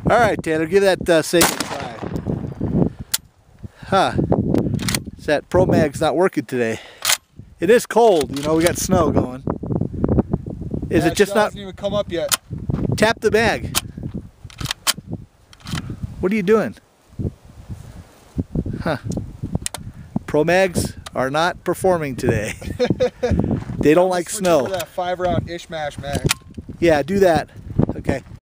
All right, Taylor, give that Saiga a try. Huh. That Promag's not working today. It is cold, you know, we got snow going. Is it just not? Hasn't even come up yet. Tap the bag. What are you doing? Huh. Promags are not performing today. They don't like snow. For that 5-round Ishmash mag. Yeah, do that. Okay.